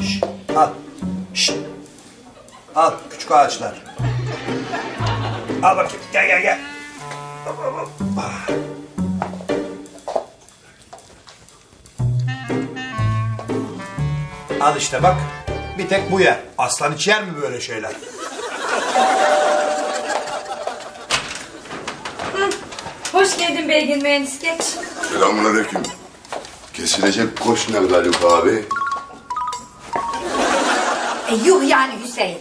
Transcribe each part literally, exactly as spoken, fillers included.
Şş, al. Şş. Al küçük ağaçlar. Al bakayım. Gel gel gel. Al işte bak. Bir tek bu yer. Aslan hiç yer mi böyle şeyler? Hı. Hoş geldin Belgin mühendis, geç. Selamünaleyküm. Kesilecek koşnel Haluk abi. E, yuh yani Hüseyin.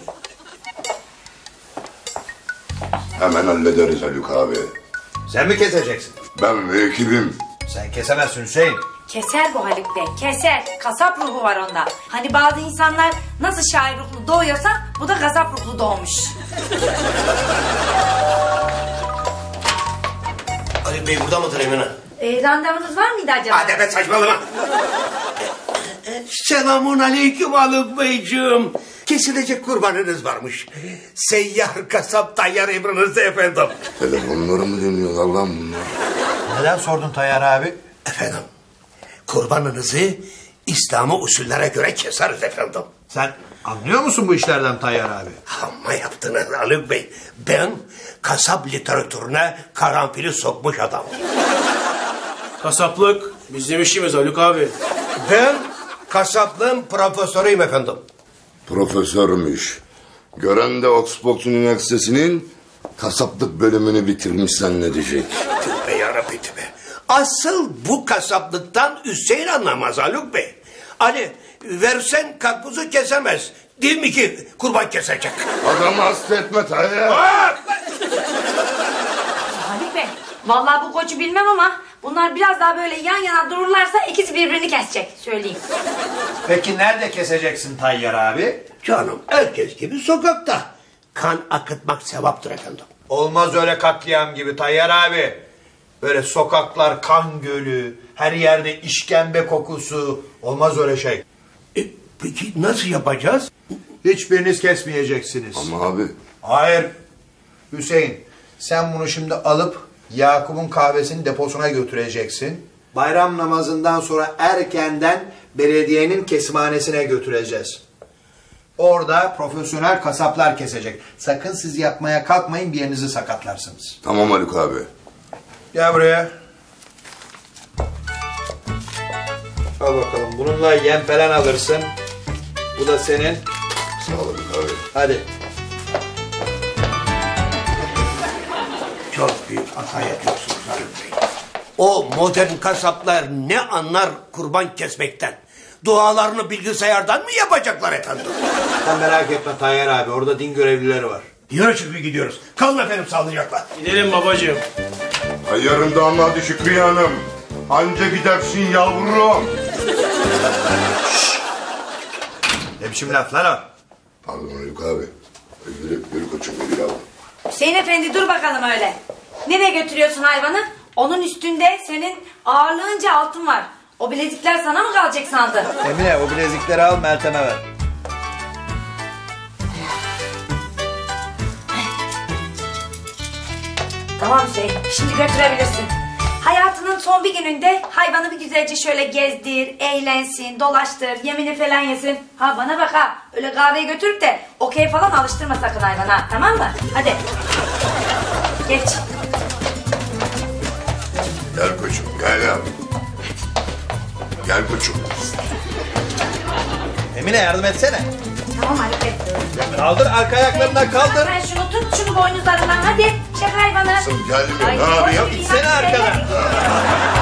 Hemen hallederiz Haluk abi. Sen mi keseceksin? Ben ve ekibim. Sen kesemezsin Hüseyin. Keser bu Haluk Bey, keser. Kasap ruhu var onda. Hani bazı insanlar nasıl şair ruhlu doğuyorsa bu da kasap ruhlu doğmuş. Ali Bey burada mıdır Emine? E, randevunuz var mıydı acaba? Hadi be saçmalama. Selamun aleyküm Haluk Beyciğim. Kesilecek kurbanınız varmış. Seyyar kasap tayyar emrinizde efendim. Telefonları mı dönüyorlar lan bunlar? Neden sordun Tayyar abi? Efendim, kurbanınızı İslami usullere göre keseriz efendim. Sen anlıyor musun bu işlerden Tayyar abi? Amma yaptınız Haluk Bey. Ben kasap literatürüne karanfili sokmuş adam. Kasaplık bizim işimiz Haluk abi. Ben kasaplığın profesörüyüm efendim. Profesörmüş. Gören de Oxford Üniversitesi'nin kasaplık bölümünü bitirmiş zannedecek. Tübe yarabbi tübe. Asıl bu kasaplıktan Hüseyin anlamaz Haluk Bey. Ali versen karpuzu kesemez. Değil mi ki kurban kesecek? Adamı hasta etme Tayyar. Haluk Bey, vallahi bu koçu bilmem ama bunlar biraz daha böyle yan yana dururlarsa ikisi birbirini kesecek, söyleyeyim. Peki nerede keseceksin Tayyar abi? Canım herkes gibi sokakta. Kan akıtmak sevaptır efendim. Olmaz öyle katliam gibi Tayyar abi. Böyle sokaklar kan gölü, her yerde işkembe kokusu. Olmaz öyle şey. E, peki nasıl yapacağız? Hiçbiriniz kesmeyeceksiniz. Ama abi. Hayır. Hüseyin, sen bunu şimdi alıp Yakup'un kahvesinin deposuna götüreceksin. Bayram namazından sonra erkenden belediyenin kesimhanesine götüreceğiz. Orada profesyonel kasaplar kesecek. Sakın siz yapmaya kalkmayın, bir yerinizi sakatlarsınız. Tamam Haluk abi. Gel buraya. Al bakalım. Bununla yem falan alırsın. Bu da senin. Sağ ol Haluk abi. Hadi. Çok büyük hata yapıyorsunuz Haluk Bey. O modern kasaplar ne anlar kurban kesmekten? Dualarını bilgisayardan mı yapacaklar efendim? Sen merak etme Tayyar abi. Orada din görevlileri var. Yürü Şükrü gidiyoruz. Kalın efendim sağlıcakla. Gidelim babacığım. Tayyarın damadı Şükriye Hanım. Anca gidersin yavrum. Ne biçim laf lan o? Pardon Haluk abi. Yürü, yürü koçum yürü yavrum. Hüseyin Efendi dur bakalım öyle. Nereye götürüyorsun hayvanı? Onun üstünde senin ağırlığınca altın var. O bilezikler sana mı kalacak sandın? Emine o bilezikleri al Meltem'e ver. Tamam Hüseyin, şimdi götürebilirsin. Hayatının son bir gününde hayvanı bir güzelce şöyle gezdir, eğlensin, dolaştır, yemini falan yesin. Ha bana bak ha, öyle kahveye götürüp de okey falan alıştırma sakın hayvana, tamam mı? Hadi. Geç. Gel koçum gel yavrum. Gel koçum. Emine yardım etsene. Tamam Haluk Bey. Kaldır arka ayaklarından kaldır. Sen şunu tut, şunu boynuzlarından hadi. Çek hayvanı. Kızım gelmiyor Ay, ne yapayım? oy, İtsene arkadan. hadi.